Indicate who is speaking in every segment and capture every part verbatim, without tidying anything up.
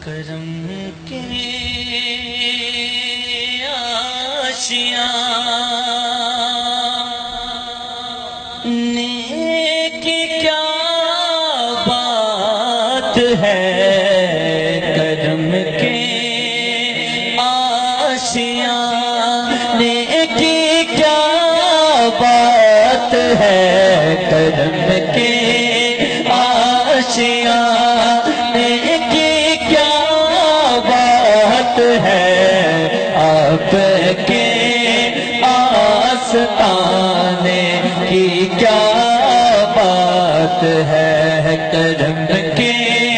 Speaker 1: کرم کے آشیاں نیکی کیا بات ہے، کرم کے آشیاں نیکی کیا بات ہے، کرم کے آشیاں نیکی کیا بات ہے، آپ کے آستانے کی کیا بات ہے، کرم کے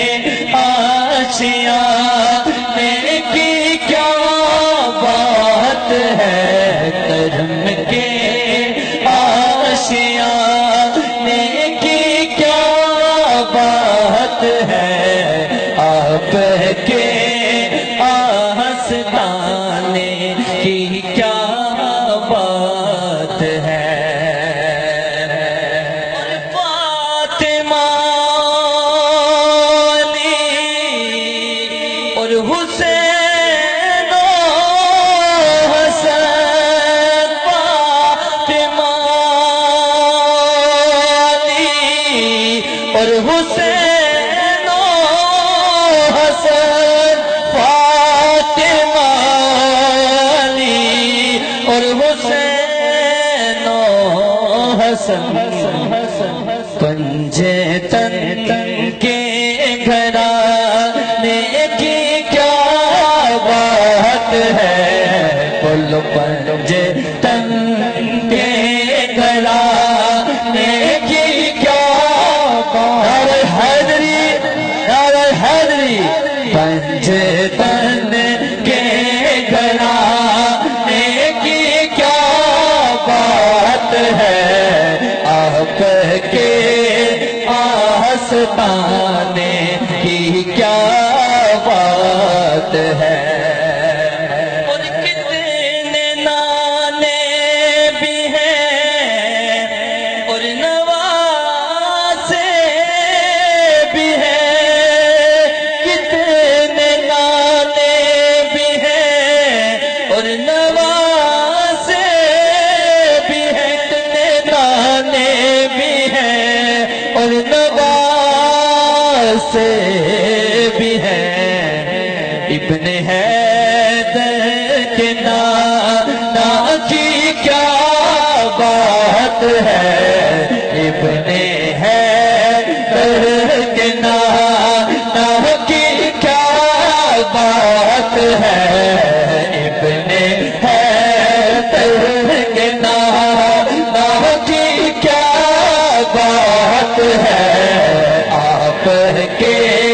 Speaker 1: آشیاں نیکی کیا بات ہے، کرم کے آشیاں نیکی کیا بات ہے، آپ کے آستانے کی کیا بات ہے۔ اور فاطمہ علی اور حسین و حسن، فاطمہ علی اور حسین و حسن، فاطمہ علی اور حسین و حسن، پنجے تن تن کے گھرانے کی کیا بات ہے، بولو پنجے تن کے گھرانے کی کیا بات ہے، حیدری نعرہ حیدری، پنجے تن کے گھرانے کی کیا بات ہے، آپ کے آستانے کی کیا بات ہے۔ اور کتنے نانے بھی ہیں اور نوازے بھی ہیں، کتنے نانے بھی ہیں اور نوازے بھی ہیں، کتنے نانے بھی ہیں اور نوازے بھی ہیں، ابن حیدر کے نانا کی کیا بات ہے، ابن حیدر کے نانا کی کیا بات ہے، ابن حیدر کے نانا کی کیا بات ہے، آپ کے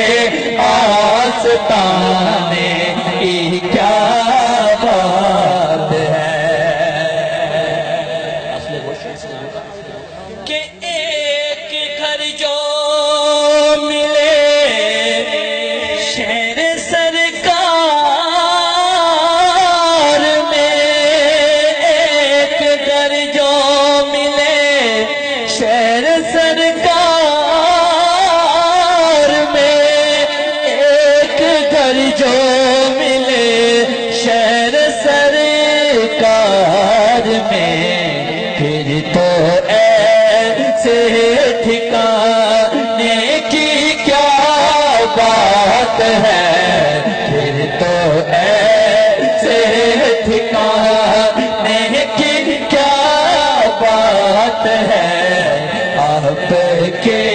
Speaker 1: آستانے کی کیا بات ہے۔ کہ ایک گھر جو ملے شہر سرکار میں، ایک گھر جو ملے شہر سرکار میں، ایک گھر جو ملے شہر سرکار میں، پھر تو ایسے ٹھکانے کی کیا بات ہے، پھر تو ایسے ٹھکانے کی کیا بات ہے، آپ کے